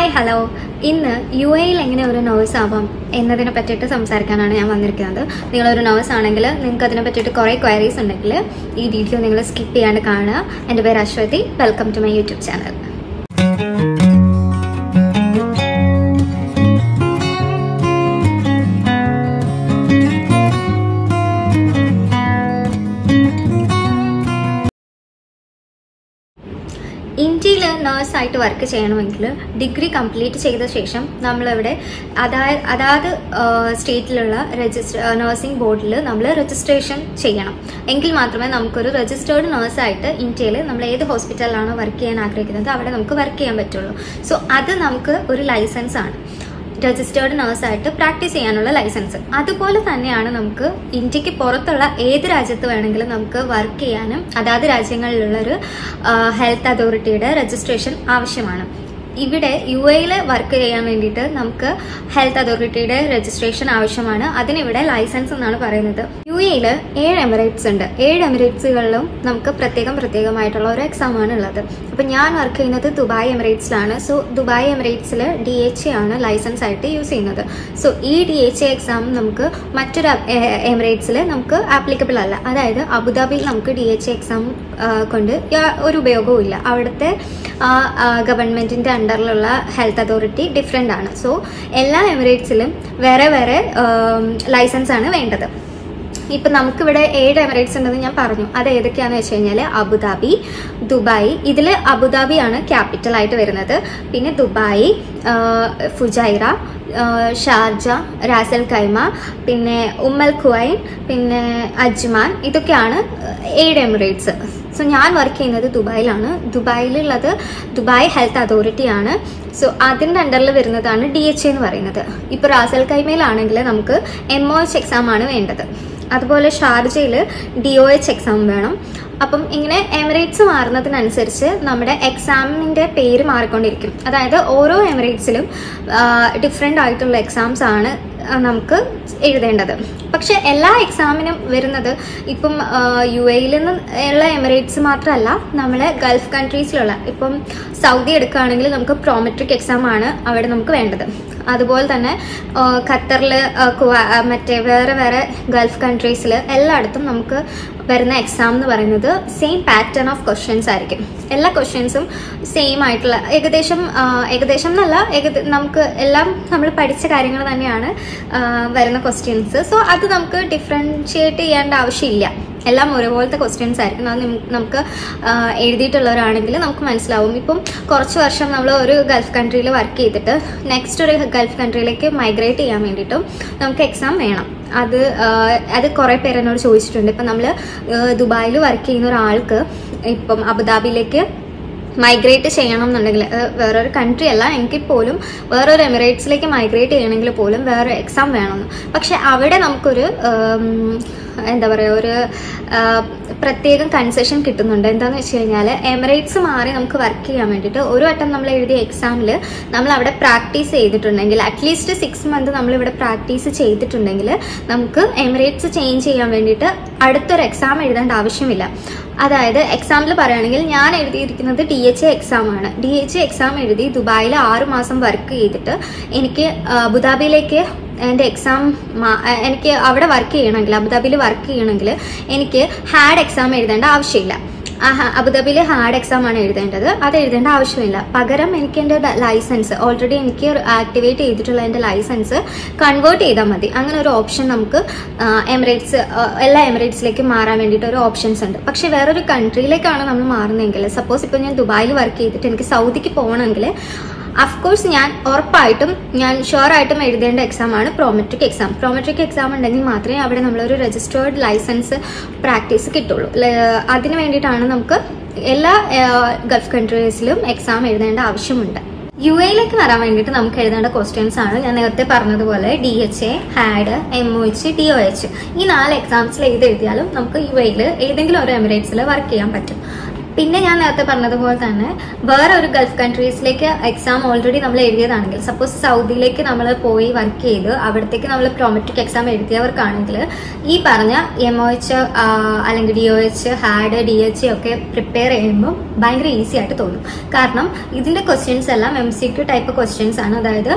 Hi hello ഇന്ന് U എയിൽ എങ്ങനെ ഒരു നഴ്സ് ആവാം എന്നതിനെ പറ്റിയിട്ട് സംസാരിക്കാനാണ് ഞാൻ വന്നിരിക്കുന്നത്. നിങ്ങളൊരു നഴ്സ് ആണെങ്കിൽ നിങ്ങൾക്ക് അതിനെ പറ്റിയിട്ട് കുറേ ക്വയറീസ് ഉണ്ടെങ്കിൽ ഈ വീഡിയോ നിങ്ങൾ സ്കിപ്പ് ചെയ്യാണ്ട് കാണുക. എൻ്റെ പേര് Aswathy. Welcome to my YouTube channel. ഇന്ത്യയിൽ നേഴ്സായിട്ട് വർക്ക് ചെയ്യണമെങ്കിൽ ഡിഗ്രി കംപ്ലീറ്റ് ചെയ്ത ശേഷം നമ്മളിവിടെ അതാത് സ്റ്റേറ്റിലുള്ള നഴ്സിംഗ് ബോർഡിൽ നമ്മൾ രജിസ്ട്രേഷൻ ചെയ്യണം. എങ്കിൽ മാത്രമേ നമുക്കൊരു രജിസ്റ്റേർഡ് നേഴ്സായിട്ട് ഇന്ത്യയിൽ നമ്മൾ ഏത് ഹോസ്പിറ്റലിലാണോ വർക്ക് ചെയ്യാൻ ആഗ്രഹിക്കുന്നത് അവിടെ നമുക്ക് വർക്ക് ചെയ്യാൻ പറ്റുള്ളൂ. സോ അത് നമുക്ക് ഒരു ലൈസൻസ് ആണ്, രജിസ്റ്റേർഡ് നേഴ്സായിട്ട് പ്രാക്ടീസ് ചെയ്യാനുള്ള ലൈസൻസ്. അതുപോലെ തന്നെയാണ് നമുക്ക് ഇന്ത്യക്ക് പുറത്തുള്ള ഏത് രാജ്യത്ത് വേണമെങ്കിലും നമുക്ക് വർക്ക് ചെയ്യാനും അതാത് രാജ്യങ്ങളിലുള്ളൊരു ഹെൽത്ത് അതോറിറ്റിയുടെ രജിസ്ട്രേഷൻ ആവശ്യമാണ്. ഇവിടെ യു എയിൽ വർക്ക് ചെയ്യാൻ വേണ്ടിയിട്ട് നമുക്ക് ഹെൽത്ത് അതോറിറ്റിയുടെ രജിസ്ട്രേഷൻ ആവശ്യമാണ്. അതിനിവിടെ ലൈസൻസ് എന്നാണ് പറയുന്നത്. യു എയിൽ 7 എമിറേറ്റ്സ് ഉണ്ട്. 7 എമിറേറ്റ്സുകളിലും നമുക്ക് പ്രത്യേകമായിട്ടുള്ള ഒരു എക്സാമാണ് ഉള്ളത്. അപ്പം ഞാൻ വർക്ക് ചെയ്യുന്നത് ദുബായ് എമിറേറ്റ്സിലാണ്. സോ ദുബായ് എമിറേറ്റ്സിൽ DHA ആണ് ലൈസൻസ് ആയിട്ട് യൂസ് ചെയ്യുന്നത്. സോ ഈ DHA എക്സാം നമുക്ക് മറ്റൊരു എമിറേറ്റ്സിൽ നമുക്ക് ആപ്ലിക്കബിൾ അല്ല. അതായത് അബുദാബിയിൽ നമുക്ക് DHA എക്സാം കൊണ്ട് ഒരു ഉപയോഗവും ഇല്ല. അവിടുത്തെ ഗവൺമെന്റിന്റെ അണ്ടറിലുള്ള ഹെൽത്ത് അതോറിറ്റി ഡിഫറെന്റ് ആണ്. സോ എല്ലാ എമിറേറ്റ്സിലും വേറെ വേറെ ലൈസൻസ് ആണ് വേണ്ടത്. ഇപ്പം നമുക്കിവിടെ 7 എമിറേറ്റ്സ് ഉണ്ടെന്ന് ഞാൻ പറഞ്ഞു. അത് ഏതൊക്കെയാണെന്ന് വെച്ച് കഴിഞ്ഞാൽ അബുദാബി, ദുബായ്. ഇതിൽ അബുദാബിയാണ് ക്യാപിറ്റൽ ആയിട്ട് വരുന്നത്. പിന്നെ Dubai, Fujairah, Sharjah, Ras Al Khaimah, പിന്നെ ഉമ്മൽ ഖുവൈൻ, പിന്നെ അജ്മാൻ. ഇതൊക്കെയാണ് 7 എമിറേറ്റ്സ്. സോ ഞാൻ വർക്ക് ചെയ്യുന്നത് ദുബായിലാണ്. ദുബായിലുള്ളത് ദുബായ് ഹെൽത്ത് അതോറിറ്റി ആണ്. സോ അതിൻ്റെ അണ്ടറിൽ വരുന്നതാണ് DHA എന്ന് പറയുന്നത്. ഇപ്പോൾ റാസൽ ഖൈമയിലാണെങ്കിൽ നമുക്ക് MOH എക്സാം ആണ് വേണ്ടത്. അതുപോലെ ഷാർജയിൽ DOH എക്സാം വേണം. അപ്പം ഇങ്ങനെ എമിറേറ്റ്സ് മാറുന്നതിനനുസരിച്ച് നമ്മുടെ എക്സാമിൻ്റെ പേര് മാറിക്കൊണ്ടിരിക്കും. അതായത് ഓരോ എമിറേറ്റ്സിലും ഡിഫറെൻ്റ് ആയിട്ടുള്ള എക്സാംസ് ആണ് നമുക്ക് എഴുതേണ്ടത്. പക്ഷെ എല്ലാ എക്സാമിനും വരുന്നത് ഇപ്പം യു എയിൽ നിന്നുള്ള എമിറേറ്റ്സ് മാത്രമല്ല, നമ്മളെ ഗൾഫ് കൺട്രീസിലുള്ള ഇപ്പം സൗദി എടുക്കുകയാണെങ്കിൽ നമുക്ക് പ്രോമെട്രിക് എക്സാം ആണ് അവിടെ നമുക്ക് വേണ്ടത്. അതുപോലെ തന്നെ ഖത്തറിൽ, മറ്റേ വേറെ ഗൾഫ് കൺട്രീസിൽ എല്ലായിടത്തും നമുക്ക് വരുന്ന എക്സാം എന്ന് പറയുന്നത് സെയിം പാറ്റേൺ ഓഫ് ക്വസ്റ്റ്യൻസ് ആയിരിക്കും. എല്ലാ ക്വസ്റ്റ്യൻസും സെയിം ആയിട്ടുള്ള ഏകദേശം എന്നല്ല, നമുക്ക് എല്ലാം നമ്മൾ പഠിച്ച കാര്യങ്ങൾ തന്നെയാണ് വരുന്ന ക്വസ്റ്റ്യൻസ്. സോ അത് നമുക്ക് ഡിഫറൻഷിയേറ്റ് ചെയ്യേണ്ട ആവശ്യമില്ല. എല്ലാം ഒരുപോലത്തെ ക്വസ്റ്റ്യൻസ് ആയിരിക്കും. അത് നമുക്ക് എഴുതിയിട്ടുള്ളവരാണെങ്കിൽ നമുക്ക് മനസ്സിലാവും. ഇപ്പം കുറച്ച് വർഷം നമ്മൾ ഒരു ഗൾഫ് കൺട്രിയിൽ വർക്ക് ചെയ്തിട്ട് നെക്സ്റ്റ് ഒരു ഗൾഫ് കൺട്രിയിലേക്ക് മൈഗ്രേറ്റ് ചെയ്യാൻ വേണ്ടിയിട്ടും നമുക്ക് എക്സാം വേണം. അത് കുറേ പേര് എന്നോട് ചോദിച്ചിട്ടുണ്ട്. ഇപ്പം നമ്മൾ ദുബായിൽ വർക്ക് ചെയ്യുന്ന ഒരാൾക്ക് ഇപ്പം അബുദാബിയിലേക്ക് മൈഗ്രേറ്റ് ചെയ്യണം എന്നുണ്ടെങ്കിൽ, വേറൊരു കൺട്രി അല്ല എങ്കിൽ പോലും വേറൊരു എമിറേറ്റ്സിലേക്ക് മൈഗ്രേറ്റ് ചെയ്യണമെങ്കിൽ പോലും വേറെ എക്സാം വേണമെന്ന്. പക്ഷെ അവിടെ നമുക്കൊരു എന്താ പറയുക, ഒരു പ്രത്യേകം കൺസെഷൻ കിട്ടുന്നുണ്ട്. എന്താണെന്ന് വെച്ച് കഴിഞ്ഞാൽ എമിറേറ്റ്സ് മാറി നമുക്ക് വർക്ക് ചെയ്യാൻ വേണ്ടിയിട്ട് ഒരു വട്ടം നമ്മൾ എഴുതിയ എക്സാമിൽ നമ്മൾ അവിടെ പ്രാക്ടീസ് ചെയ്തിട്ടുണ്ടെങ്കിൽ, അറ്റ്ലീസ്റ്റ് 6 മന്ത് നമ്മളിവിടെ പ്രാക്ടീസ് ചെയ്തിട്ടുണ്ടെങ്കിൽ നമുക്ക് എമിറേറ്റ്സ് ചേഞ്ച് ചെയ്യാൻ വേണ്ടിയിട്ട് അടുത്തൊരു എക്സാം എഴുതേണ്ട ആവശ്യമില്ല. അതായത് എക്സാമ്പിൾ പറയുകയാണെങ്കിൽ ഞാൻ എഴുതിയിരിക്കുന്നത് DHA എക്സാം ആണ്. DHA എക്സാം എഴുതി ദുബായിൽ 6 മാസം വർക്ക് ചെയ്തിട്ട് എനിക്ക് അബുദാബിയിലേക്ക് എൻ്റെ എക്സാം എനിക്ക് അവിടെ വർക്ക് ചെയ്യണമെങ്കിൽ, അബുദാബിയിൽ വർക്ക് ചെയ്യണമെങ്കിൽ എനിക്ക് HAAD എക്സാം എഴുതേണ്ട ആവശ്യമില്ല. അബുദാബിയിൽ HAAD എക്സാം ആണ് എഴുതേണ്ടത്. അത് എഴുതേണ്ട ആവശ്യമില്ല. പകരം എനിക്ക് എൻ്റെ ലൈസൻസ് ഓൾറെഡി എനിക്ക് ആക്ടിവേറ്റ് ചെയ്തിട്ടുള്ള എൻ്റെ ലൈസൻസ് കൺവേർട്ട് ചെയ്താൽ മതി. അങ്ങനെ ഒരു ഓപ്ഷൻ നമുക്ക് എല്ലാ എമിറേറ്റ്സിലേക്കും മാറാൻ വേണ്ടിയിട്ട് ഒരു ഓപ്ഷൻസ് ഉണ്ട്. പക്ഷേ വേറൊരു കൺട്രിയിലേക്കാണ് നമ്മൾ മാറുന്നതെങ്കിൽ, സപ്പോസ് ഇപ്പോൾ ഞാൻ ദുബായിൽ വർക്ക് ചെയ്തിട്ട് എനിക്ക് സൗദിക്ക് പോകണമെങ്കിൽ അഫ്കോഴ്സ് ഞാൻ ഷുവറായിട്ടും എഴുതേണ്ട എക്സാമാണ് പ്രോമെട്രിക് എക്സാം. പ്രോമെട്രിക് എക്സാം ഉണ്ടെങ്കിൽ മാത്രമേ അവിടെ നമ്മളൊരു രജിസ്റ്റേർഡ് ലൈസൻസ് പ്രാക്ടീസ് കിട്ടുള്ളൂ. അതിന് വേണ്ടിയിട്ടാണ് നമുക്ക് എല്ലാ ഗൾഫ് കൺട്രീസിലും എക്സാം എഴുതേണ്ട ആവശ്യമുണ്ട്. യു എയിലേക്ക് വരാൻ വേണ്ടിയിട്ട് നമുക്ക് എഴുതേണ്ട ക്വസ്റ്റ്യൻസ് ആണ് ഞാൻ നേരത്തെ പറഞ്ഞതുപോലെ DHA, HAAD, MOH, DOH. ഈ 4 എക്സാംസിൽ എഴുതിയാലും നമുക്ക് യു എയിൽ ഏതെങ്കിലും ഒരു എമിറേറ്റ്സിൽ വർക്ക് ചെയ്യാൻ പറ്റും. പിന്നെ ഞാൻ നേരത്തെ പറഞ്ഞതുപോലെ തന്നെ വേറെ ഒരു ഗൾഫ് കൺട്രീസിലേക്ക് എക്സാം ഓൾറെഡി നമ്മൾ എഴുതിയതാണെങ്കിൽ, സപ്പോസ് സൗദിയിലേക്ക് നമ്മൾ പോയി വർക്ക് ചെയ്ത് അവിടത്തേക്ക് നമ്മൾ പ്രോമെട്രിക് എക്സാം എഴുതിയവർക്കാണെങ്കിൽ ഈ പറഞ്ഞ MOH അല്ലെങ്കിൽ DOH, HAAD, DHA ഒക്കെ പ്രിപ്പയർ ചെയ്യുമ്പോൾ ഭയങ്കര ഈസി ആയിട്ട് തോന്നും. കാരണം ഇതിന്റെ ക്വസ്റ്റ്യൻസ് എല്ലാം MCQ ടൈപ്പ് ക്വസ്റ്റ്യൻസ് ആണ്. അതായത്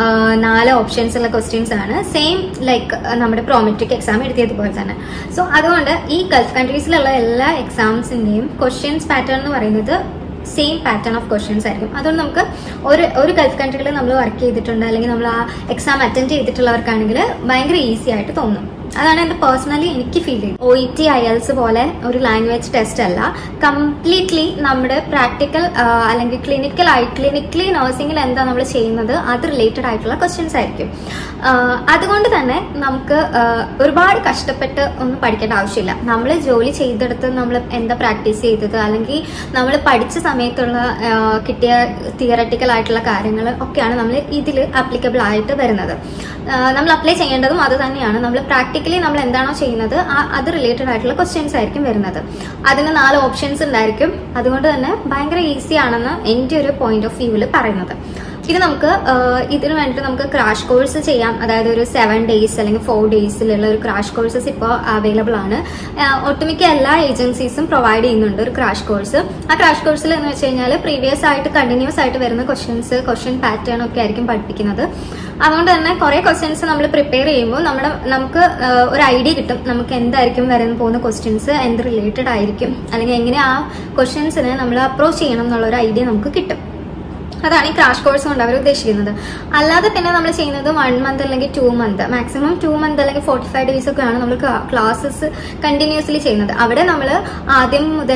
4 ഓപ്ഷൻസ് ഉള്ള ക്വസ്റ്റ്യൻസ് ആണ്, സെയിം ലൈക്ക് നമ്മുടെ പ്രോമെട്രിക് എക്സാം എഴുതിയതുപോലെ തന്നെ. സോ അതുകൊണ്ട് ഈ ഗൾഫ് കൺട്രീസിലുള്ള എല്ലാ എക്സാംസിന്റെയും ക്വസ്റ്റ്യൻസ് പാറ്റേൺ എന്ന് പറയുന്നത് സെയിം പാറ്റേൺ ഓഫ് ക്വസ്റ്റ്യൻസ് ആയിരിക്കും. അതുകൊണ്ട് നമുക്ക് ഒരു ഗൾഫ് കൺട്രിയിൽ നമ്മൾ വർക്ക് ചെയ്തിട്ടുണ്ട് അല്ലെങ്കിൽ നമ്മൾ ആ എക്സാം അറ്റൻഡ് ചെയ്തിട്ടുള്ളവർക്കാണെങ്കിൽ ഭയങ്കര ഈസി ആയിട്ട് തോന്നും. അതാണ് എന്റെ പേഴ്സണലി എനിക്ക് ഫീൽ ചെയ്യുന്നത്. OET, IELTS പോലെ ഒരു ലാംഗ്വേജ് ടെസ്റ്റ് അല്ല, കംപ്ലീറ്റ്ലി നമ്മുടെ പ്രാക്ടിക്കൽ അല്ലെങ്കിൽ ക്ലിനിക്കലി നഴ്സിംഗിൽ എന്താ നമ്മൾ ചെയ്യുന്നത് അത് റിലേറ്റഡ് ആയിട്ടുള്ള ക്വസ്റ്റ്യൻസ് ആയിരിക്കും. അതുകൊണ്ട് തന്നെ നമുക്ക് ഒരുപാട് കഷ്ടപ്പെട്ട് ഒന്നും പഠിക്കേണ്ട ആവശ്യമില്ല. നമ്മൾ ജോലി ചെയ്തെടുത്ത് നമ്മൾ എന്താ പ്രാക്ടീസ് ചെയ്തത് അല്ലെങ്കിൽ നമ്മൾ പഠിച്ച സമയത്തുള്ള കിട്ടിയ തിയററ്റിക്കൽ ആയിട്ടുള്ള കാര്യങ്ങൾ ഒക്കെയാണ് നമ്മൾ ഇതിൽ ആപ്ലിക്കബിൾ ആയിട്ട് വരുന്നത്. നമ്മൾ അപ്ലൈ ചെയ്യേണ്ടതും അത് തന്നെയാണ്. നമ്മൾ പ്രാക്ടിക്കലി നമ്മൾ എന്താണോ ചെയ്യുന്നത് അത് റിലേറ്റഡ് ആയിട്ടുള്ള ക്വസ്റ്റ്യൻസ് ആയിരിക്കും വരുന്നത്. അതിന് 4 ഓപ്ഷൻസ് ഉണ്ടായിരിക്കും. അതുകൊണ്ട് തന്നെ ഭയങ്കര ഈസി ആണെന്ന് എൻ്റെ ഒരു പോയിന്റ് ഓഫ് വ്യൂവിൽ പറയുന്നത്. ഇത് നമുക്ക് ഇതിനു വേണ്ടിയിട്ട് നമുക്ക് ക്രാഷ് കോഴ്സ് ചെയ്യാം. അതായത് ഒരു 7 days അല്ലെങ്കിൽ 4 daysലുള്ള ഒരു ക്രാഷ് കോഴ്സസ് ഇപ്പോൾ അവൈലബിൾ ആണ്. ഒട്ടുമിക്ക എല്ലാ ഏജൻസീസും പ്രൊവൈഡ് ചെയ്യുന്നുണ്ട് ഒരു ക്രാഷ് കോഴ്സ്. ആ ക്രാഷ് കോഴ്സിൽ എന്ന് വെച്ച് കഴിഞ്ഞാൽ പ്രീവിയസ് ആയിട്ട് കണ്ടിന്യൂസ് ആയിട്ട് വരുന്ന ക്വസ്റ്റ്യൻ പാറ്റേൺ ഒക്കെ ആയിരിക്കും പഠിപ്പിക്കുന്നത്. അതുകൊണ്ട് തന്നെ കുറെ ക്വസ്റ്റ്യൻസ് നമ്മൾ പ്രിപ്പയർ ചെയ്യുമ്പോൾ നമുക്ക് ഒരു ഐഡിയ കിട്ടും, നമുക്ക് എന്തായിരിക്കും വരാൻ പോകുന്ന ക്വസ്റ്റ്യൻസ് എന്ത് റിലേറ്റഡ് ആയിരിക്കും അല്ലെങ്കിൽ എങ്ങനെ ആ ക്വസ്റ്റ്യൻസിനെ നമ്മൾ അപ്രോച്ച് ചെയ്യണം എന്നുള്ള ഒരു ഐഡിയ നമുക്ക് കിട്ടും. അതാണ് ഈ ക്രാഷ് കോഴ്സ് കൊണ്ട് അവർ ഉദ്ദേശിക്കുന്നത്. അല്ലാതെ പിന്നെ നമ്മൾ ചെയ്യുന്നത് 1 month അല്ലെങ്കിൽ 2 month, മാക്സിമം 2 month അല്ലെങ്കിൽ 45 days ഒക്കെയാണ് നമ്മൾ ക്ലാസ്സസ് കണ്ടിന്യൂസ്ലി ചെയ്യുന്നത്. അവിടെ നമ്മൾ ആദ്യം മുതൽ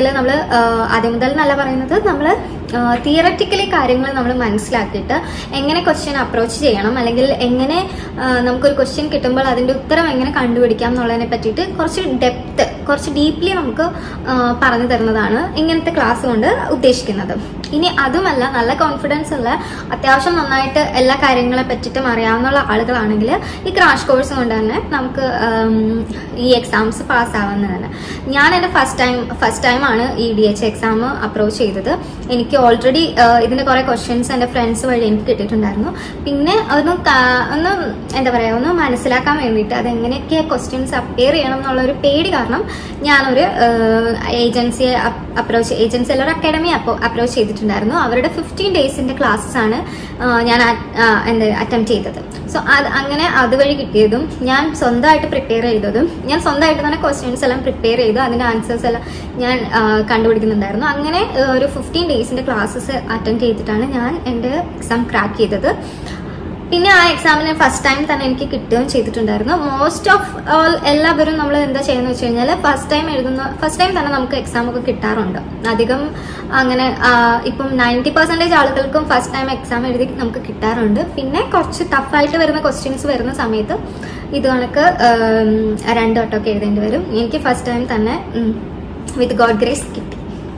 എന്നല്ല പറയുന്നത്, നമ്മൾ തിയററ്റിക്കലി കാര്യങ്ങൾ നമ്മൾ മനസ്സിലാക്കിയിട്ട് എങ്ങനെ ക്വസ്റ്റ്യൻ അപ്രോച്ച് ചെയ്യണം അല്ലെങ്കിൽ എങ്ങനെ നമുക്കൊരു ക്വസ്റ്റ്യൻ കിട്ടുമ്പോൾ അതിന്റെ ഉത്തരം എങ്ങനെ കണ്ടുപിടിക്കാം എന്നുള്ളതിനെ പറ്റിയിട്ട് കുറച്ച് ഡീപ്ലി നമുക്ക് പറഞ്ഞു തരുന്നതാണ് ഇങ്ങനത്തെ ക്ലാസ് കൊണ്ട് ഉദ്ദേശിക്കുന്നത്. ഇനി അതുമല്ല, നല്ല കോൺഫിഡൻസ് ഉള്ള അത്യാവശ്യം നന്നായിട്ട് എല്ലാ കാര്യങ്ങളെ പറ്റിയിട്ടും അറിയാവുന്ന ആളുകളാണെങ്കിൽ ഈ ക്രാഷ് കോഴ്സ് കൊണ്ട് തന്നെ നമുക്ക് ഈ എക്സാംസ് പാസ്സാവുന്നതാണ്. ഞാൻ എൻ്റെ ഫസ്റ്റ് ടൈം ആണ് ഈ DHA എക്സാം അപ്രോച്ച് ചെയ്തത്. എനിക്ക് ഓൾറെഡി ഇതിന്റെ കുറെ ക്വസ്റ്റ്യൻസ് എൻ്റെ ഫ്രണ്ട്സ് വഴി എനിക്ക് കിട്ടിയിട്ടുണ്ടായിരുന്നു. പിന്നെ ഒന്ന് മനസ്സിലാക്കാൻ വേണ്ടിയിട്ട് അതെങ്ങനെയൊക്കെ ക്വസ്റ്റ്യൻസ് അപ്പിയർ ചെയ്യണം എന്നുള്ള ഒരു പേടി കാരണം ഞാനൊരു ഏജൻസി ഒരു അക്കാഡമി അപ്രോച്ച് ചെയ്തിട്ടുണ്ടായിരുന്നു. അവരുടെ 15 daysന്റെ ക്ലാസ്സസ് ആണ് ഞാൻ അറ്റംപ്റ്റ് ചെയ്തത്. സോ അങ്ങനെ അതുവഴി കിട്ടിയതും ഞാൻ സ്വന്തമായിട്ട് പ്രിപ്പയർ ചെയ്തതും ഞാൻ സ്വന്തമായിട്ട് തന്നെ ക്വസ്റ്റ്യൻസ് എല്ലാം പ്രിപ്പയർ ചെയ്തു അതിന്റെ ആൻസേഴ്സ് എല്ലാം ഞാൻ കണ്ടുപിടിക്കുന്നുണ്ടായിരുന്നു. അങ്ങനെ ഒരു 15 daysന്റെ ക്ലാസ്സസ് അറ്റൻഡ് ചെയ്തിട്ടാണ് ഞാൻ എൻ്റെ എക്സാം ക്രാക്ക് ചെയ്തത്. പിന്നെ ആ എക്സാമിന് ഫസ്റ്റ് ടൈം തന്നെ എനിക്ക് കിട്ടുകയും ചെയ്തിട്ടുണ്ടായിരുന്നു. മോസ്റ്റ് ഓഫ് ഓൾ എല്ലാവരും നമ്മൾ എന്താ ചെയ്യുന്നത് വെച്ച് കഴിഞ്ഞാൽ ഫസ്റ്റ് ടൈം തന്നെ നമുക്ക് എക്സാം ഒക്കെ കിട്ടാറുണ്ട്. അധികം അങ്ങനെ ഇപ്പം 90% ആളുകൾക്കും ഫസ്റ്റ് ടൈം എക്സാം എഴുതി നമുക്ക് കിട്ടാറുണ്ട്. പിന്നെ കുറച്ച് ടഫായിട്ട് വരുന്ന ക്വസ്റ്റ്യൻസ് വരുന്ന സമയത്ത് ഇത് കണക്ക് 2 വട്ടമൊക്കെ എഴുതേണ്ടി വരും. എനിക്ക് ഫസ്റ്റ് ടൈം തന്നെ വിത്ത് ഗോഡ് ഗ്രേസ് കിട്ടി.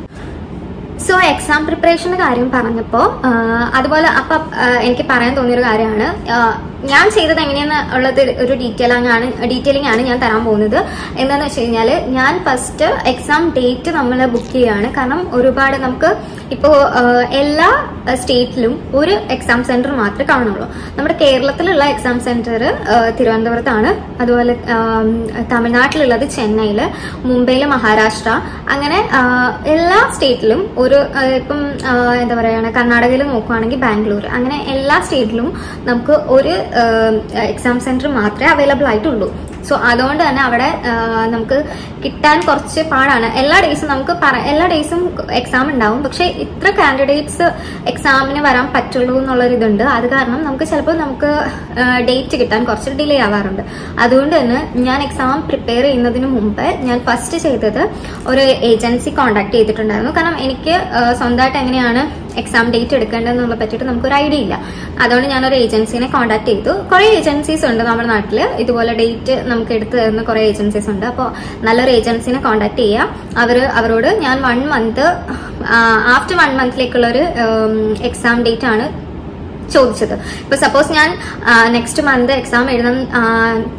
സോ എക്സാം പ്രിപ്പറേഷന്റെ കാര്യം പറഞ്ഞപ്പോൾ അതുപോലെ എനിക്ക് പറയാൻ തോന്നിയൊരു കാര്യമാണ്, ഞാൻ ചെയ്തത് എങ്ങനെയെന്ന് ഉള്ളത് ഒരു ഡീറ്റെയിലിംഗ് ആണ് ഞാൻ തരാൻ പോകുന്നത്. എന്താണെന്ന് വെച്ച് കഴിഞ്ഞാൽ ഞാൻ ഫസ്റ്റ് എക്സാം ഡേറ്റ് നമ്മൾ ബുക്ക് ചെയ്യുകയാണ്. കാരണം ഒരുപാട് നമുക്ക് ഇപ്പോൾ എല്ലാ സ്റ്റേറ്റിലും ഒരു എക്സാം സെന്റർ മാത്രമേ കാണുള്ളൂ. നമ്മുടെ കേരളത്തിലുള്ള എക്സാം സെന്റർ തിരുവനന്തപുരത്താണ്, അതുപോലെ തമിഴ്നാട്ടിലുള്ളത് ചെന്നൈയിൽ, മുംബൈയിൽ മഹാരാഷ്ട്ര, അങ്ങനെ എല്ലാ സ്റ്റേറ്റിലും ഇപ്പം എന്താ പറയുക, കർണാടകയിൽ നോക്കുകയാണെങ്കിൽ ബാംഗ്ലൂർ, അങ്ങനെ എല്ലാ സ്റ്റേറ്റിലും നമുക്ക് ഒരു എക്സാം സെന്റർ മാത്രമേ അവൈലബിൾ ആയിട്ടുള്ളൂ. സോ അതുകൊണ്ട് തന്നെ അവിടെ നമുക്ക് കിട്ടാൻ കുറച്ച് പാടാണ്. എല്ലാ ഡേയ്സും എക്സാം ഉണ്ടാവും, പക്ഷെ ഇത്ര കാൻഡിഡേറ്റ്സ് എക്സാമിന് വരാൻ പറ്റുള്ളൂ എന്നുള്ളൊരിതുണ്ട്. അത് കാരണം ചിലപ്പോൾ നമുക്ക് ഡേറ്റ് കിട്ടാൻ കുറച്ച് ഡിലേ ആവാറുണ്ട്. അതുകൊണ്ട് തന്നെ ഞാൻ എക്സാം പ്രിപ്പയർ ചെയ്യുന്നതിന് മുമ്പ് ഞാൻ ഫസ്റ്റ് ചെയ്തത് ഒരു ഏജൻസി കോൺടാക്ട് ചെയ്തിട്ടുണ്ടായിരുന്നു. കാരണം എനിക്ക് സ്വന്തമായിട്ട് എങ്ങനെയാണ് എക്സാം ഡേറ്റ് എടുക്കേണ്ടതെന്നുള്ള പറ്റിയിട്ട് നമുക്കൊരു ഐഡിയ ഇല്ല. അതുകൊണ്ട് ഞാനൊരു ഏജൻസിനെ കോൺടാക്ട് ചെയ്തു. കുറെ ഏജൻസീസ് ഉണ്ട് നമ്മുടെ നാട്ടിൽ, ഇതുപോലെ ഡേറ്റ് നമുക്ക് എടുത്തു തരുന്ന കുറെ ഏജൻസീസ് ഉണ്ട്. അപ്പോൾ നല്ലൊരു ഏജൻസിനെ കോൺടാക്ട് ചെയ്യുക. അവരോട് ഞാൻ 1 month ആഫ്റ്റർ 1 monthലേക്കുള്ളൊരു എക്സാം ഡേറ്റ് ആണ് ചോദിച്ചത്. ഇപ്പൊ സപ്പോസ് ഞാൻ നെക്സ്റ്റ് മന്ത് എക്സാം എഴുതാൻ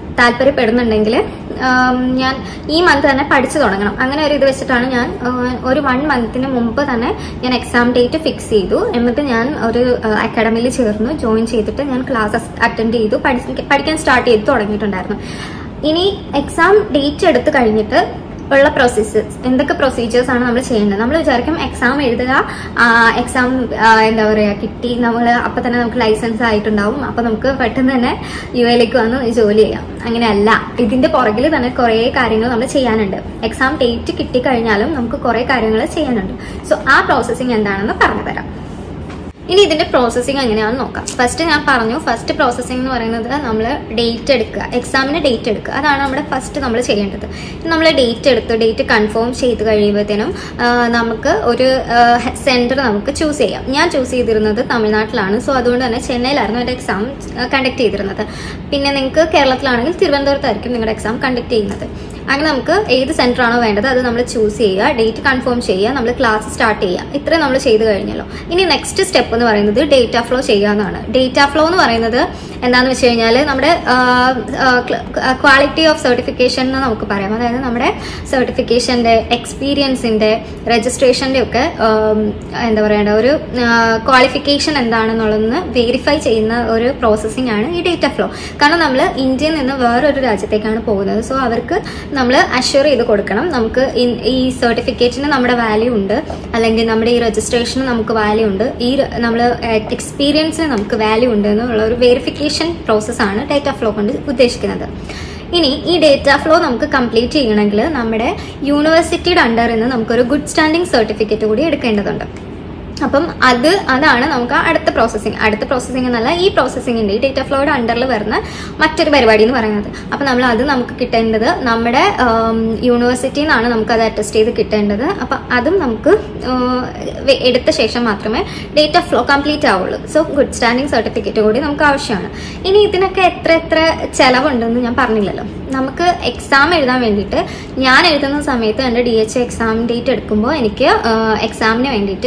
താല്പര്യപ്പെടുന്നുണ്ടെങ്കിൽ ഞാൻ ഈ മന്ത് തന്നെ പഠിച്ചു തുടങ്ങണം. അങ്ങനെ ഒരു ഇത് വെച്ചിട്ടാണ് ഞാൻ ഒരു 1 മന്തിന് മുമ്പ് തന്നെ ഞാൻ എക്സാം ഡേറ്റ് ഫിക്സ് ചെയ്തു. എന്നിട്ട് ഞാൻ ഒരു അക്കാഡമിയിൽ ചേർന്നു, ജോയിൻ ചെയ്തിട്ട് ഞാൻ ക്ലാസ്സസ് അറ്റൻഡ് ചെയ്തു, പഠിക്കാൻ സ്റ്റാർട്ട് ചെയ്ത് തുടങ്ങിയിട്ടുണ്ടായിരുന്നു. ഇനി എക്സാം ഡേറ്റ് എടുത്ത് കഴിഞ്ഞിട്ട് ഉള്ള പ്രോസസ്സസ്, എന്തൊക്കെ പ്രൊസീജിയേഴ്സ് ആണ് നമ്മൾ ചെയ്യേണ്ടത്? നമ്മൾ വിചാരിക്കും എക്സാം എഴുതുക, എക്സാം എന്താ പറയുക കിട്ടി, നമ്മൾ അപ്പം തന്നെ നമുക്ക് ലൈസൻസ് ആയിട്ടുണ്ടാവും, അപ്പം നമുക്ക് പെട്ടെന്ന് തന്നെ യുഎയിലേക്ക് വന്ന് ജോലി ചെയ്യാം. അങ്ങനെയല്ല, ഇതിന്റെ പുറകിൽ തന്നെ കുറേ കാര്യങ്ങൾ നമ്മൾ ചെയ്യാനുണ്ട്. എക്സാം ഡേറ്റ് കിട്ടിക്കഴിഞ്ഞാലും നമുക്ക് കുറേ കാര്യങ്ങൾ ചെയ്യാനുണ്ട്. സോ ആ പ്രോസസ്സിങ് എന്താണെന്ന് പറഞ്ഞു തരാം. ഇനി ഇതിന്റെ പ്രോസസ്സിങ് എങ്ങനെയാണെന്ന് നോക്കാം. ഫസ്റ്റ് ഞാൻ പറഞ്ഞു, ഫസ്റ്റ് പ്രോസസ്സിംഗ് എന്ന് പറയുന്നത് നമ്മൾ ഡേറ്റ് എടുക്കുക, എക്സാമിന് ഡേറ്റ് എടുക്കുക. അതാണ് നമ്മുടെ ഫസ്റ്റ് നമ്മൾ ചെയ്യേണ്ടത്. നമ്മൾ ഡേറ്റ് എടുത്ത് ഡേറ്റ് കൺഫേം ചെയ്ത് കഴിയുമ്പോഴത്തേനും നമുക്ക് ഒരു സെന്റർ നമുക്ക് ചൂസ് ചെയ്യാം. ഞാൻ ചൂസ് ചെയ്തിരുന്നത് തമിഴ്നാട്ടിലാണ്. സോ അതുകൊണ്ട് തന്നെ ചെന്നൈയിലായിരുന്നു എൻ്റെ എക്സാം കണ്ടക്ട് ചെയ്തിരുന്നത്. പിന്നെ നിങ്ങൾക്ക് കേരളത്തിലാണെങ്കിൽ തിരുവനന്തപുരത്തായിരിക്കും നിങ്ങളുടെ എക്സാം കണ്ടക്ട് ചെയ്യുന്നത്. അങ്ങനെ നമുക്ക് ഏത് സെന്റർ ആണോ വേണ്ടത് അത് നമ്മൾ ചൂസ് ചെയ്യുക, ഡേറ്റ് കൺഫേം ചെയ്യുക, നമ്മൾ ക്ലാസ് സ്റ്റാർട്ട് ചെയ്യുക. ഇത്രയും നമ്മൾ ചെയ്ത് കഴിഞ്ഞല്ലോ. ഇനി നെക്സ്റ്റ് സ്റ്റെപ്പ് എന്ന് പറയുന്നത് ഡേറ്റാ ഫ്ലോ ചെയ്യുക എന്നാണ്. ഡേറ്റാ ഫ്ലോ എന്ന് പറയുന്നത് എന്താണെന്ന് വെച്ച് കഴിഞ്ഞാൽ നമ്മുടെ ക്വാളിറ്റി ഓഫ് സർട്ടിഫിക്കേഷൻ എന്ന് നമുക്ക് പറയാം. അതായത് നമ്മുടെ സർട്ടിഫിക്കേഷന്റെ, എക്സ്പീരിയൻസിന്റെ, രജിസ്ട്രേഷന്റെ ഒക്കെ എന്താ പറയേണ്ട ഒരു ക്വാളിഫിക്കേഷൻ എന്താണെന്നുള്ളതെന്ന് വെരിഫൈ ചെയ്യുന്ന ഒരു പ്രോസസ്സിംഗ് ആണ് ഈ ഡേറ്റാ ഫ്ലോ. കാരണം നമ്മൾ ഇന്ത്യയിൽ നിന്ന് വേറൊരു രാജ്യത്തേക്കാണ് പോകുന്നത്. സോ അവർക്ക് നമ്മൾ അഷ്യൂർ ചെയ്ത് കൊടുക്കണം, നമുക്ക് ഈ സർട്ടിഫിക്കറ്റിന് നമ്മുടെ വാല്യൂ ഉണ്ട്, അല്ലെങ്കിൽ നമ്മുടെ ഈ രജിസ്ട്രേഷന് നമുക്ക് വാല്യൂ ഉണ്ട്, ഈ നമ്മൾ എക്സ്പീരിയൻസിന് നമുക്ക് വാല്യൂ ഉണ്ട് എന്നുള്ള ഒരു വെരിഫിക്കേഷൻ പ്രോസസ്സാണ് ഡേറ്റാ ഫ്ലോ കൊണ്ട് ഉദ്ദേശിക്കുന്നത്. ഇനി ഈ ഡേറ്റാ ഫ്ലോ നമുക്ക് കംപ്ലീറ്റ് ചെയ്യണമെങ്കിൽ നമ്മുടെ യൂണിവേഴ്സിറ്റിയുടെ അണ്ടറിൽ നിന്ന് നമുക്കൊരു ഗുഡ് സ്റ്റാൻഡിംഗ് സർട്ടിഫിക്കറ്റ് കൂടി എടുക്കേണ്ടതുണ്ട്. അപ്പം അതാണ് നമുക്ക് അടുത്ത പ്രോസസ്സിംഗ് എന്നല്ല, ഈ പ്രോസസ്സിങ്ങിന്റെ ഈ ഡേറ്റാ ഫ്ലോയുടെ അണ്ടറിൽ വരുന്ന മറ്റൊരു പരിപാടി എന്ന് പറയുന്നത്. അപ്പം നമുക്ക് കിട്ടേണ്ടത് നമ്മുടെ യൂണിവേഴ്സിറ്റിയിൽ നിന്നാണ് നമുക്കത് അറ്റസ്റ്റ് ചെയ്ത് കിട്ടേണ്ടത്. അപ്പം അതും നമുക്ക് എടുത്ത ശേഷം മാത്രമേ ഡേറ്റാ ഫ്ലോ കംപ്ലീറ്റ് ആവുള്ളൂ. സോ ഗുഡ് സ്റ്റാൻഡിംഗ് സർട്ടിഫിക്കറ്റ് കൂടി നമുക്ക് ആവശ്യമാണ്. ഇനി ഇതിനൊക്കെ എത്ര ചെലവുണ്ടെന്ന് ഞാൻ പറഞ്ഞില്ലല്ലോ. നമുക്ക് എക്സാം എഴുതാൻ വേണ്ടിയിട്ട് ഞാൻ എഴുതുന്ന സമയത്ത് എൻ്റെ DHA എക്സാം ഡേറ്റ് എടുക്കുമ്പോൾ എനിക്ക് എക്സാമിന് വേണ്ടിയിട്ട്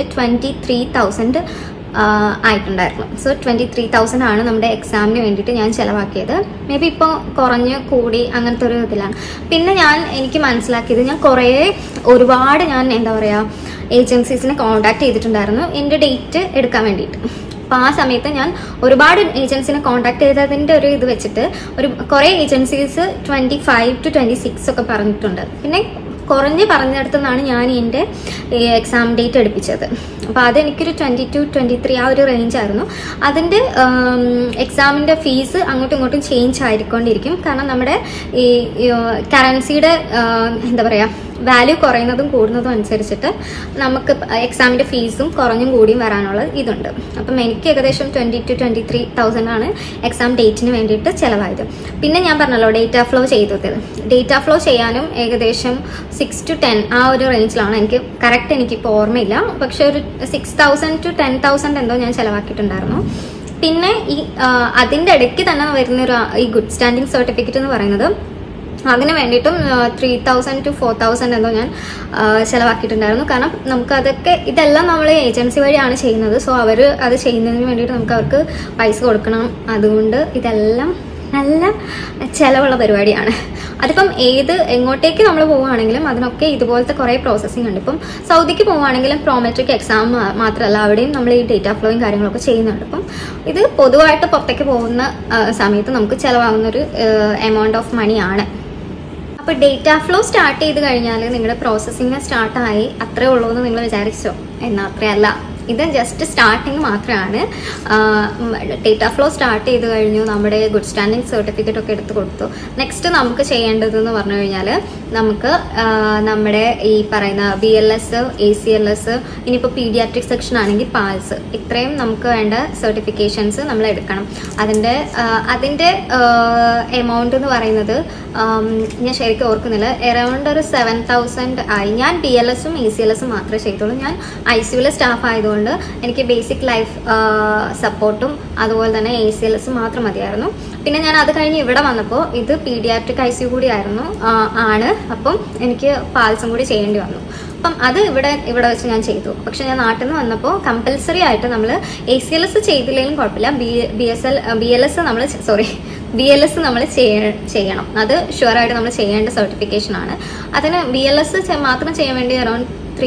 23,000 ആയിട്ടുണ്ടായിരുന്നു. സോ 23,000 ആണ് നമ്മുടെ എക്സാമിന് വേണ്ടിയിട്ട് ഞാൻ ചിലവാക്കിയത്. മേ ബി ഇപ്പോൾ കുറഞ്ഞ് കൂടി അങ്ങനത്തെ ഒരു ഇതിലാണ്. പിന്നെ എനിക്ക് മനസ്സിലാക്കിയത്, ഞാൻ ഒരുപാട് എന്താ പറയുക ഏജൻസീസിനെ കോൺടാക്ട് ചെയ്തിട്ടുണ്ടായിരുന്നു എൻ്റെ ഡേറ്റ് എടുക്കാൻ വേണ്ടിയിട്ട്. അപ്പോൾ ആ സമയത്ത് ഞാൻ ഒരുപാട് ഏജൻസിനെ കോൺടാക്ട് ചെയ്തതിൻ്റെ ഒരു ഇത് വെച്ചിട്ട് കുറേ ഏജൻസീസ് 25 to 26 ഒക്കെ പറഞ്ഞിട്ടുണ്ട്. പിന്നെ കുറഞ്ഞ് പറഞ്ഞിടത്തു നിന്നാണ് ഞാൻ എൻ്റെ എക്സാം ഡേറ്റ് എടുപ്പിച്ചത്. അപ്പോൾ അതെനിക്കൊരു 22, 23 ആ ഒരു റേഞ്ച് ആയിരുന്നു. അതിൻ്റെ എക്സാമിൻ്റെ ഫീസ് അങ്ങോട്ടും ഇങ്ങോട്ടും ചേഞ്ച് ആയിക്കൊണ്ടിരിക്കും. കാരണം നമ്മുടെ ഈ കറൻസിയുടെ എന്താ പറയുക വാല്യൂ കുറയുന്നതും കൂടുന്നതും അനുസരിച്ചിട്ട് നമുക്ക് എക്സാമിൻ്റെ ഫീസും കുറഞ്ഞും കൂടിയും വരാനുള്ള ഇതുണ്ട്. അപ്പം എനിക്ക് ഏകദേശം 20 to 23,000 ആണ് എക്സാം ഡേറ്റിന് വേണ്ടിയിട്ട് ചിലവായത്. പിന്നെ ഞാൻ പറഞ്ഞല്ലോ ഡേറ്റാ ഫ്ലോ ചെയ്തത്. ഡേറ്റാ ഫ്ലോ ചെയ്യാനും ഏകദേശം 6 to 10 ആ ഒരു റേഞ്ചിലാണ്. എനിക്കിപ്പോൾ ഓർമ്മയില്ല, പക്ഷെ ഒരു 6,000 to 10,000 എന്തോ ഞാൻ ചിലവാക്കിയിട്ടുണ്ടായിരുന്നു. പിന്നെ അതിൻ്റെ ഇടയ്ക്ക് തന്നെ വരുന്നൊരു ഈ ഗുഡ് സ്റ്റാൻഡിംഗ് സർട്ടിഫിക്കറ്റ് എന്ന് പറയുന്നത്, അതിന് വേണ്ടിയിട്ടും 3,000 to 4,000 എന്തോ ഞാൻ ചിലവാക്കിയിട്ടുണ്ടായിരുന്നു. കാരണം ഇതെല്ലാം നമ്മൾ ഏജൻസി വഴിയാണ് ചെയ്യുന്നത്. സോ അവർ അത് ചെയ്യുന്നതിന് വേണ്ടിയിട്ട് അവർക്ക് പൈസ കൊടുക്കണം. അതുകൊണ്ട് ഇതെല്ലാം നല്ല ചിലവുള്ള പരിപാടിയാണ്. അതിപ്പം എങ്ങോട്ടേക്ക് നമ്മൾ പോവുകയാണെങ്കിലും അതിനൊക്കെ ഇതുപോലത്തെ കുറേ പ്രോസസ്സിംഗ് ഉണ്ട്. ഇപ്പം സൗദിക്ക് പോവുകയാണെങ്കിലും പ്രോമെട്രിക് എക്സാം മാത്രമല്ല, അവിടെയും നമ്മൾ ഈ ഡേറ്റാ ഫ്ലോയും കാര്യങ്ങളൊക്കെ ചെയ്യുന്നുണ്ട്. അപ്പം ഇത് പൊതുവായിട്ട് പുറത്തേക്ക് പോകുന്ന സമയത്ത് നമുക്ക് ചിലവാകുന്നൊരു എമൗണ്ട് ഓഫ് മണിയാണ്. അപ്പോൾ ഡേറ്റാ ഫ്ലോ സ്റ്റാർട്ട് ചെയ്ത് കഴിഞ്ഞാൽ നിങ്ങളുടെ പ്രോസസ്സിങ് സ്റ്റാർട്ടായി അത്രേ ഉള്ളൂ എന്ന് നിങ്ങൾ വിചാരിച്ചോ? എന്നാൽ അത്രയല്ല. ഇത് ജസ്റ്റ് സ്റ്റാർട്ടിങ് മാത്രമാണ്. ഡേറ്റാ ഫ്ലോ സ്റ്റാർട്ട് ചെയ്ത് കഴിഞ്ഞു, നമ്മുടെ ഗുഡ് സ്റ്റാൻഡിംഗ് സർട്ടിഫിക്കറ്റ് ഒക്കെ എടുത്ത് കൊടുത്തു. നെക്സ്റ്റ് നമുക്ക് ചെയ്യേണ്ടതെന്ന് പറഞ്ഞു കഴിഞ്ഞാൽ നമുക്ക് നമ്മുടെ ഈ പറയുന്ന BLS, ACLS, ഇനിയിപ്പോൾ പീഡിയാട്രിക് സെക്ഷൻ ആണെങ്കിൽ പാൽസ്, ഇത്രയും നമുക്ക് വേണ്ട സർട്ടിഫിക്കേഷൻസ് നമ്മൾ എടുക്കണം. അതിൻ്റെ എമൗണ്ട് എന്ന് പറയുന്നത് ഞാൻ ശരിക്കും ഓർക്കുന്നില്ല, അറൗണ്ട് ഒരു 7,000 ആയി. ഞാൻ BLS-ഉം ACLS-ഉം മാത്രമേ ചെയ്തുള്ളൂ. ഞാൻ ICUവിലെ സ്റ്റാഫ് ആയതുകൊണ്ട് എനിക്ക് ബേസിക് ലൈഫ് സപ്പോർട്ടും അതുപോലെ തന്നെ ACLS മാത്രം മതിയായിരുന്നു. പിന്നെ ഞാൻ അത് കഴിഞ്ഞ് ഇവിടെ വന്നപ്പോൾ ഇത് പീഡിയാട്രിക് ICU കൂടി ആണ്. അപ്പം എനിക്ക് പാൽസും കൂടി ചെയ്യേണ്ടി വന്നു. അപ്പം അത് ഇവിടെ വെച്ച് ഞാൻ ചെയ്തു. പക്ഷെ ഞാൻ നാട്ടിൽ നിന്ന് വന്നപ്പോൾ കമ്പൽസറി ആയിട്ട് നമ്മൾ ACLS ചെയ്തില്ലെങ്കിലും കുഴപ്പമില്ല, BLS നമ്മൾ BLS നമ്മൾ ചെയ്യണം. അത് ഷുവറായിട്ട് നമ്മൾ ചെയ്യേണ്ട സർട്ടിഫിക്കേഷൻ ആണ്. അതിന് BLS മാത്രം ചെയ്യാൻ വേണ്ടി അറൌണ്ട്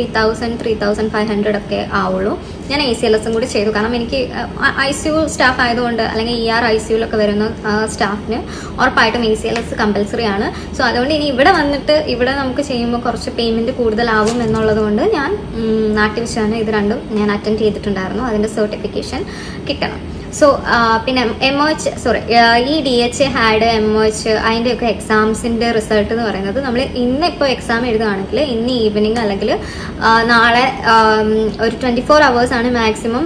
3,000-3,500 ഒക്കെ ആവുള്ളൂ. ഞാൻ ACLS കൂടി ചെയ്തു. കാരണം എനിക്ക് ICU സ്റ്റാഫ് ആയതുകൊണ്ട്, അല്ലെങ്കിൽ ER ICUലൊക്കെ വരുന്ന സ്റ്റാഫിന് ഉറപ്പായിട്ടും ACLS കമ്പൽസറി ആണ്. സോ അതുകൊണ്ട് ഇനി ഇവിടെ വന്നിട്ട് ഇവിടെ നമുക്ക് ചെയ്യുമ്പോൾ കുറച്ച് പേയ്മെന്റ് കൂടുതലാവും എന്നുള്ളത് കൊണ്ട് ഞാൻ നാട്ടിൽ വെച്ചാണ് ഇത് രണ്ടും ഞാൻ അറ്റൻഡ് ചെയ്തിട്ടുണ്ടായിരുന്നു. അതിന്റെ സർട്ടിഫിക്കേഷൻ കിട്ടണം. സോ പിന്നെ MOH ഈ DHA HAAD MOH അതിൻ്റെയൊക്കെ എക്സാംസിൻ്റെ റിസൾട്ട് എന്ന് പറയുന്നത് നമ്മൾ ഇന്നിപ്പോൾ എക്സാം എഴുതുകയാണെങ്കിൽ ഇന്ന് ഈവനിങ് അല്ലെങ്കിൽ നാളെ ഒരു 24 hours ആണ് മാക്സിമം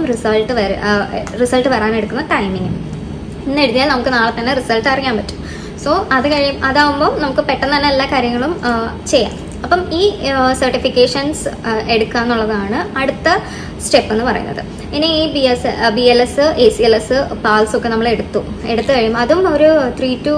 റിസൾട്ട് വരാനെടുക്കുന്ന ടൈമിങ്. ഇന്ന് എഴുതിയാൽ നമുക്ക് നാളെ തന്നെ റിസൾട്ട് അറിയാൻ പറ്റും. സോ അതാവുമ്പോൾ നമുക്ക് പെട്ടെന്ന് തന്നെ എല്ലാ കാര്യങ്ങളും ചെയ്യാം. അപ്പം ഈ സർട്ടിഫിക്കേഷൻസ് എടുക്കുക എന്നുള്ളതാണ് അടുത്ത സ്റ്റെപ്പ് എന്ന് പറയുന്നത്. ഇനി ഈ BLS ACLS പാൽസ് ഒക്കെ നമ്മൾ എടുത്തു കഴിയുമ്പോൾ അതും ഒരു 3 to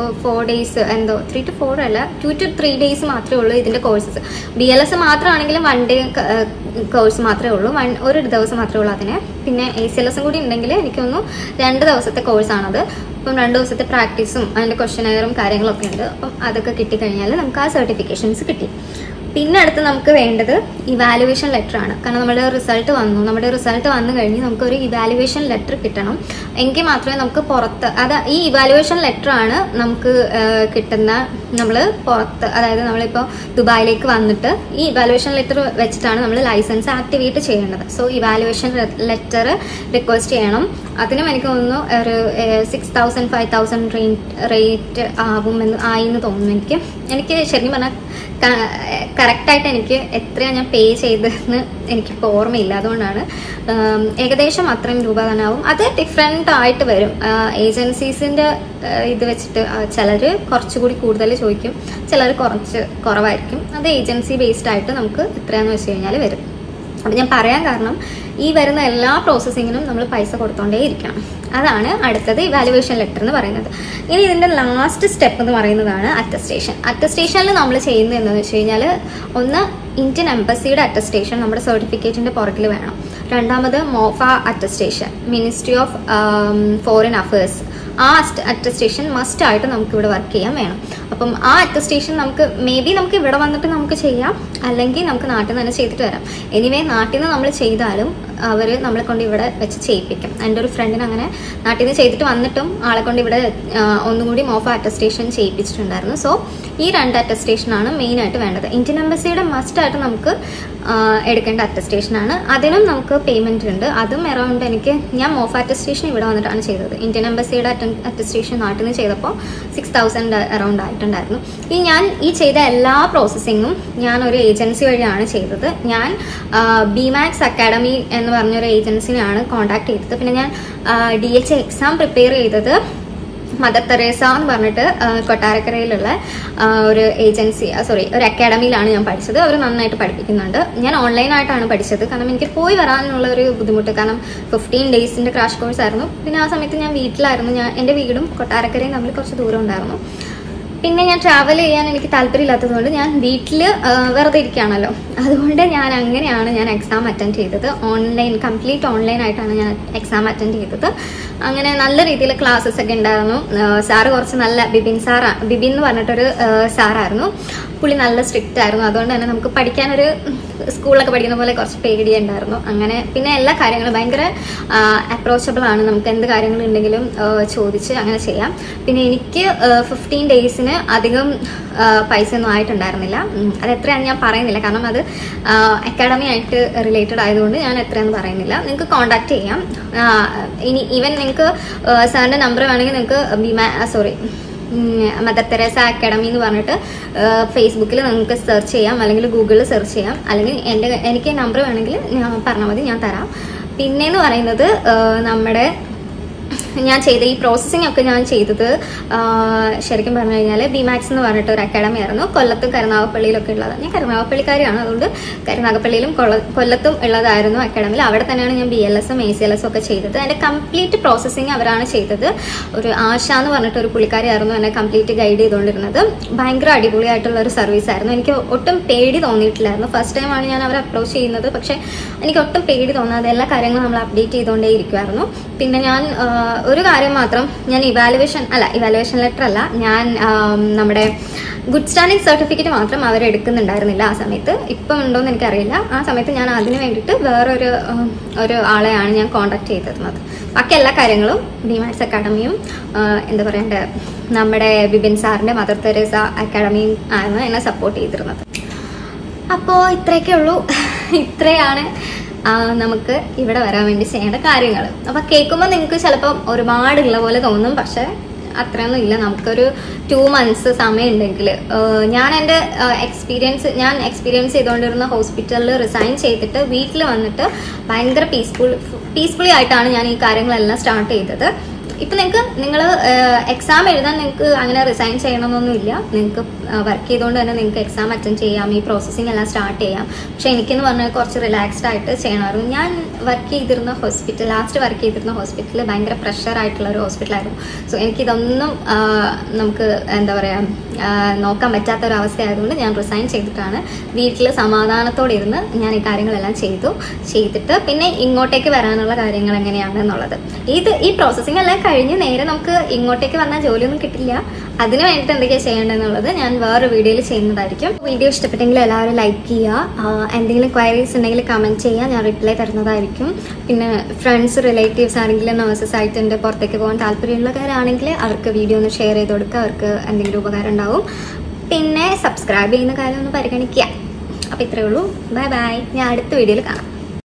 4 days 3 to 4 അല്ല 2 to 3 days മാത്രമേ ഉള്ളൂ ഇതിന്റെ കോഴ്സസ്. BLS മാത്രമാണെങ്കിലും 1 day കോഴ്സ് മാത്രമേ ഉള്ളൂ, ഒരു ദിവസം മാത്രമേ ഉള്ളൂ അതിന്. പിന്നെ ACLS കൂടി ഉണ്ടെങ്കിൽ എനിക്കൊന്നു 2 ദിവസത്തെ കോഴ്സാണത്. അപ്പം 2 ദിവസത്തെ പ്രാക്ടീസും അതിന്റെ ക്വസ്റ്റ്യനെയറും കാര്യങ്ങളൊക്കെ ഉണ്ട്. അപ്പം അതൊക്കെ കിട്ടിക്കഴിഞ്ഞാൽ നമുക്ക് ആ സർട്ടിഫിക്കേഷൻസ് കിട്ടി. പിന്നെ അടുത്ത് നമുക്ക് വേണ്ടത് ഇവാലുവേഷൻ ലെറ്റർ ആണ്. കാരണം നമ്മുടെ റിസൾട്ട് വന്നു കഴിഞ്ഞ് നമുക്കൊരു ഇവാലുവേഷൻ ലെറ്റർ കിട്ടണം. എങ്കിൽ മാത്രമേ നമുക്ക് പുറത്ത് ഈ ഇവാലുവേഷൻ ലെറ്റർ ആണ് നമുക്ക് കിട്ടുന്ന, നമ്മൾ പുറത്ത്, അതായത് നമ്മളിപ്പോൾ ദുബായിലേക്ക് വന്നിട്ട് ഈ ഇവാലുവേഷൻ ലെറ്റർ വെച്ചിട്ടാണ് നമ്മൾ ലൈസൻസ് ആക്ടിവേറ്റ് ചെയ്യേണ്ടത്. സോ ഇവാലുവേഷൻ ലെറ്റർ റിക്വസ്റ്റ് ചെയ്യണം. അതിനും എനിക്ക് തോന്നുന്നു ഒരു 6,000-5,000 റേറ്റ് ആയിന്ന് തോന്നുന്നു. എനിക്ക് ശരിക്കും പറഞ്ഞാൽ കറക്റ്റായിട്ട് എനിക്ക് എത്രയാണ് ഞാൻ പേ ചെയ്തതെന്ന് എനിക്കിപ്പോൾ ഓർമ്മയില്ല. അതുകൊണ്ടാണ് ഏകദേശം അത്രയും രൂപ തന്നെ ആവും. അത് ഡിഫറെൻ്റ് ആയിട്ട് വരും. ഏജൻസീസിൻ്റെ ഇത് വെച്ചിട്ട് ചിലർ കുറച്ചുകൂടി കൂടുതൽ ചോദിക്കും, ചിലർ കുറവായിരിക്കും. അത് ഏജൻസി ബേസ്ഡ് ആയിട്ട് നമുക്ക് എത്രയാണെന്ന് വെച്ച് കഴിഞ്ഞാൽ വരും. അപ്പം ഞാൻ പറയാൻ കാരണം ഈ വരുന്ന എല്ലാ പ്രോസസ്സിങ്ങിനും നമ്മൾ പൈസ കൊടുത്തോണ്ടേ ഇരിക്കണം. അതാണ് അടുത്തത് ഇവാലുവേഷൻ ലെറ്റർ എന്ന് പറയുന്നത്. ഇനി ഇതിന്റെ ലാസ്റ്റ് സ്റ്റെപ്പ് എന്ന് പറയുന്നതാണ് അറ്റസ്റ്റേഷൻ. അറ്റസ്റ്റേഷനിൽ നമ്മൾ ചെയ്യുന്നത് എന്താണെന്ന് വെച്ച് കഴിഞ്ഞാൽ, ഒന്ന് ഇന്ത്യൻ എംബസിയുടെ അറ്റസ്റ്റേഷൻ നമ്മുടെ സർട്ടിഫിക്കറ്റിന്റെ പുറകിൽ വേണം. രണ്ടാമത് MOFA attestation, ministry of foreign affairs. ആ അറ്റസ്റ്റേഷൻ മസ്റ്റ് ആയിട്ട് നമുക്ക് ഇവിടെ വർക്ക് ചെയ്യാൻ വേണം. അപ്പം ആ അറ്റസ്റ്റേഷൻ നമുക്ക് നമുക്ക് ഇവിടെ വന്നിട്ട് നമുക്ക് ചെയ്യാം, അല്ലെങ്കിൽ നമുക്ക് നാട്ടിൽ നിന്ന് തന്നെ ചെയ്തിട്ട് വരാം. എനിവേ നാട്ടിൽ നിന്ന് നമ്മൾ ചെയ്താലും അവർ നമ്മളെ കൊണ്ട് ഇവിടെ വെച്ച് ചെയ്യിപ്പിക്കും. എൻ്റെ ഒരു ഫ്രണ്ടിന് അങ്ങനെ നാട്ടിൽ നിന്ന് ചെയ്തിട്ട് വന്നിട്ടും ആളെ കൊണ്ട് ഇവിടെ ഒന്നുകൂടി മോഫ അറ്റസ്റ്റേഷൻ ചെയ്യിപ്പിച്ചിട്ടുണ്ടായിരുന്നു. സോ ഈ 2 അറ്റസ്റ്റേഷനാണ് മെയിനായിട്ട് വേണ്ടത്. ഇന്ത്യൻ എംബസിയുടെ മസ്റ്റായിട്ട് നമുക്ക് എടുക്കേണ്ട അറ്റസ്റ്റേഷനാണ്. അതിനും നമുക്ക് പേയ്മെന്റ് ഉണ്ട്. അതും അറൗണ്ട് ഞാൻ മോഫ അറ്റസ്റ്റേഷൻ ഇവിടെ വന്നിട്ടാണ് ചെയ്തത്. ഇന്ത്യൻ എംബസിയുടെ അറ്റസ്റ്റേഷൻ നാട്ടിൽ നിന്ന് ചെയ്തപ്പോൾ 6,000 അറൗണ്ട് ആയിട്ടുണ്ടായിരുന്നു. ഞാൻ ഈ ചെയ്ത എല്ലാ പ്രോസസ്സിങ്ങും ഞാൻ ഒരു ഏജൻസി വഴിയാണ് ചെയ്തത്. ഞാൻ ബിമാക്സ് അക്കാഡമി എന്ന് പറഞ്ഞൊരു ഏജൻസിനെയാണ് കോൺടാക്ട് ചെയ്തത്. പിന്നെ ഞാൻ DHA എക്സാം പ്രിപ്പയർ ചെയ്തത് മദർ തെരേസ എന്ന് പറഞ്ഞിട്ട് കൊട്ടാരക്കരയിലുള്ള ഒരു ഒരു അക്കാഡമിയിലാണ് ഞാൻ പഠിച്ചത്. അവർ നന്നായിട്ട് പഠിപ്പിക്കുന്നുണ്ട്. ഞാൻ ഓൺലൈനായിട്ടാണ് പഠിച്ചത്. കാരണം എനിക്ക് പോയി വരാനുള്ള ഒരു ബുദ്ധിമുട്ട്, കാരണം 15 ഡേയ്സിന്റെ ക്രാഷ് കോഴ്സ് ആയിരുന്നു. പിന്നെ ആ സമയത്ത് ഞാൻ വീട്ടിലായിരുന്നു. എൻ്റെ വീടും കൊട്ടാരക്കരയും തമ്മിൽ കുറച്ച് ദൂരം ഉണ്ടായിരുന്നു. പിന്നെ ഞാൻ ട്രാവൽ ചെയ്യാൻ എനിക്ക് താല്പര്യമില്ലാത്തതുകൊണ്ട് ഞാൻ വീട്ടിൽ വെറുതെ ഇരിക്കുകയാണല്ലോ, അതുകൊണ്ട് അങ്ങനെയാണ് ഞാൻ എക്സാം അറ്റൻഡ് ചെയ്തത്. കംപ്ലീറ്റ് ഓൺലൈൻ ആയിട്ടാണ് ഞാൻ എക്സാം അറ്റൻഡ് ചെയ്തത്. അങ്ങനെ നല്ല രീതിയിൽ ക്ലാസ്സസ് ഒക്കെ ഉണ്ടായിരുന്നു. സാറ് കുറച്ച് നല്ല ബിബിൻ എന്ന് പറഞ്ഞിട്ടൊരു സാറായിരുന്നു. പുള്ളി നല്ല സ്ട്രിക്റ്റ് ആയിരുന്നു. അതുകൊണ്ട് തന്നെ നമുക്ക് പഠിക്കാനൊരു സ്കൂളിലൊക്കെ പഠിക്കുന്ന പോലെ കുറച്ച് പേടിയുണ്ടായിരുന്നു. അങ്ങനെ പിന്നെ എല്ലാ കാര്യങ്ങളും ഭയങ്കര അപ്രോച്ചബിൾ ആണ്. നമുക്ക് എന്ത് കാര്യങ്ങളുണ്ടെങ്കിലും ചോദിച്ച് അങ്ങനെ ചെയ്യാം. പിന്നെ എനിക്ക് 15 ഡേയ്സിന് അധികം പൈസ ഒന്നും ആയിട്ടുണ്ടായിരുന്നില്ല. അത് എത്രയാണെന്ന് ഞാൻ പറയുന്നില്ല, കാരണം അത് അക്കാഡമി ആയിട്ട് റിലേറ്റഡ് ആയതുകൊണ്ട് ഞാൻ എത്രയാണെന്ന് പറയുന്നില്ല. നിങ്ങൾക്ക് കോൺടാക്ട് ചെയ്യാം. ഇനി ഈവൻ നിങ്ങൾക്ക് സാറിൻ്റെ നമ്പർ വേണമെങ്കിൽ നിങ്ങൾക്ക് മദർ തെരേസ അക്കാഡമി എന്ന് പറഞ്ഞിട്ട് ഫേസ്ബുക്കിൽ നിങ്ങൾക്ക് സെർച്ച് ചെയ്യാം, അല്ലെങ്കിൽ ഗൂഗിളിൽ സെർച്ച് ചെയ്യാം, അല്ലെങ്കിൽ എനിക്ക് നമ്പർ വേണമെങ്കിൽ പറഞ്ഞാൽ മതി, ഞാൻ തരാം. പിന്നെയെന്ന് പറയുന്നത് ഞാൻ ചെയ്ത ഈ പ്രോസസ്സിംഗ് ഒക്കെ ഞാൻ ചെയ്തത് ശരിക്കും പറഞ്ഞു കഴിഞ്ഞാൽ ബിമാക്സ് എന്ന് പറഞ്ഞിട്ട് ഒരു അക്കാഡമി ആയിരുന്നു. കൊല്ലത്തും കരുനാഗപ്പള്ളിയിലൊക്കെ ഉള്ളത്. ഞാൻ കരുനാഗപ്പള്ളിക്കാരിയാണ്, അതുകൊണ്ട് കരുനാഗപ്പള്ളിയിലും കൊല്ലത്തും ഉള്ളതായിരുന്നു അക്കാഡമിയിൽ. അവിടെ തന്നെയാണ് ഞാൻ BLSഉം ACLSഉം ഒക്കെ ചെയ്തത്. അതിൻ്റെ കംപ്ലീറ്റ് പ്രോസസ്സിംഗ് അവരാണ് ചെയ്തത്. ഒരു ആശ എന്ന് പറഞ്ഞിട്ട് ഒരു പുള്ളിക്കാരിയായിരുന്നു എന്നെ കംപ്ലീറ്റ് ഗൈഡ് ചെയ്തുകൊണ്ടിരുന്നത്. ഭയങ്കര അടിപൊളിയായിട്ടുള്ള ഒരു സർവീസ് ആയിരുന്നു. എനിക്ക് ഒട്ടും പേടി തോന്നിയിട്ടില്ലായിരുന്നു. ഫസ്റ്റ് ടൈമാണ് ഞാൻ അവരെ അപ്രോച്ച് ചെയ്യുന്നത്. പക്ഷേ എനിക്ക് ഒട്ടും പേടി തോന്നാതെ എല്ലാ കാര്യങ്ങളും നമ്മൾ അപ്ഡേറ്റ് ചെയ്തുകൊണ്ടേ ഇരിക്കുമായിരുന്നു. പിന്നെ ഞാൻ ഒരു കാര്യം മാത്രം, ഞാൻ ഇവാലുവേഷൻ ലെറ്റർ അല്ല, ഞാൻ നമ്മുടെ ഗുഡ് സ്റ്റാൻഡിങ് സർട്ടിഫിക്കറ്റ് മാത്രം അവരെടുക്കുന്നുണ്ടായിരുന്നില്ല ആ സമയത്ത്. ഇപ്പം ഉണ്ടോയെന്ന് എനിക്കറിയില്ല. ആ സമയത്ത് ഞാൻ അതിന് വേണ്ടിയിട്ട് വേറൊരു ആളെയാണ് ഞാൻ കോൺടാക്ട് ചെയ്തിരുന്നത്. ബാക്കി എല്ലാ കാര്യങ്ങളും ബിമാക്സ് അക്കാഡമിയും എന്താ പറയണ്ടേ നമ്മുടെ ബിബിൻ സാറിൻ്റെ മദർ തെരേസ അക്കാഡമിയും ആണ് എന്നെ സപ്പോർട്ട് ചെയ്തിരുന്നത്. അപ്പോൾ ഇത്രയൊക്കെ ഉള്ളൂ. ഇത്രയാണ് നമുക്ക് ഇവിടെ വരാൻ വേണ്ടി ചെയ്യേണ്ട കാര്യങ്ങൾ. അപ്പോൾ കേൾക്കുമ്പോൾ നിങ്ങൾക്ക് ചിലപ്പം ഒരുപാടുള്ള പോലെ തോന്നും, പക്ഷേ അത്രയൊന്നും ഇല്ല. നമുക്കൊരു 2 months സമയം ഉണ്ടെങ്കിൽ ഞാൻ എൻ്റെ എക്സ്പീരിയൻസ് ചെയ്തുകൊണ്ടിരുന്ന ഹോസ്പിറ്റലിൽ റിസൈൻ ചെയ്തിട്ട് വീട്ടിൽ വന്നിട്ട് ഭയങ്കര പീസ്ഫുള്ളി ആയിട്ടാണ് ഞാൻ ഈ കാര്യങ്ങളെല്ലാം സ്റ്റാർട്ട് ചെയ്തത്. ഇപ്പം നിങ്ങൾ എക്സാം എഴുതാൻ നിങ്ങൾക്ക് അങ്ങനെ റിസൈൻ ചെയ്യണമെന്നൊന്നുമില്ല. നിങ്ങൾക്ക് വർക്ക് ചെയ്തുകൊണ്ട് തന്നെ നിങ്ങൾക്ക് എക്സാം അറ്റൻഡ് ചെയ്യാം, ഈ പ്രോസസ്സിങ് എല്ലാം സ്റ്റാർട്ട് ചെയ്യാം. പക്ഷെ എനിക്കെന്ന് പറഞ്ഞാൽ കുറച്ച് റിലാക്സ്ഡ് ആയിട്ട് ചെയ്യണമായിരുന്നു. ഞാൻ ലാസ്റ്റ് വർക്ക് ചെയ്തിരുന്ന ഹോസ്പിറ്റൽ ഭയങ്കര പ്രഷറായിട്ടുള്ള ഒരു ഹോസ്പിറ്റലായിരുന്നു. സോ എനിക്കിതൊന്നും നമുക്ക് എന്താ പറയുക നോക്കാൻ പറ്റാത്തൊരവസ്ഥ ആയതുകൊണ്ട് ഞാൻ റിസൈൻ ചെയ്തിട്ടാണ് വീട്ടിൽ സമാധാനത്തോടെ ഇരുന്ന് ഞാൻ ഈ കാര്യങ്ങളെല്ലാം ചെയ്തിട്ട് പിന്നെ ഇങ്ങോട്ടേക്ക് വരാനുള്ള കാര്യങ്ങൾ എങ്ങനെയാണെന്നുള്ളത്. ഈ പ്രോസസ്സിങ് എല്ലാം കഴിഞ്ഞ് നേരെ നമുക്ക് ഇങ്ങോട്ടേക്ക് വന്നാൽ ജോലിയൊന്നും കിട്ടില്ല. അതിന് വേണ്ടിയിട്ട് എന്തൊക്കെയാണ് ചെയ്യേണ്ടതെന്നുള്ളത് ഞാൻ വേറെ വീഡിയോയിൽ ചെയ്യുന്നതായിരിക്കും. വീഡിയോ ഇഷ്ടപ്പെട്ടെങ്കിൽ എല്ലാവരും ലൈക്ക് ചെയ്യുക. എന്തെങ്കിലും ക്വയറീസ് ഉണ്ടെങ്കിൽ കമൻറ്റ് ചെയ്യുക, ഞാൻ റിപ്ലൈ തരുന്നതായിരിക്കും. പിന്നെ ഫ്രണ്ട്സ് റിലേറ്റീവ്സ് ആണെങ്കിലും നഴ്സസ് ആയിട്ട് എൻ്റെ പുറത്തേക്ക് പോകാൻ താല്പര്യമുള്ളവരാണെങ്കിൽ അവർക്ക് വീഡിയോ ഒന്ന് ഷെയർ ചെയ്ത് കൊടുക്കുക, അവർക്ക് എന്തെങ്കിലും ഉപകാരം ഉണ്ടാവും. പിന്നെ സബ്സ്ക്രൈബ് ചെയ്യുന്ന കാര്യം ഒന്ന് പരിഗണിക്കുക. അപ്പോൾ ഇത്രയേ ഉള്ളൂ. Bye bye. ഞാൻ അടുത്ത വീഡിയോയിൽ കാണാം.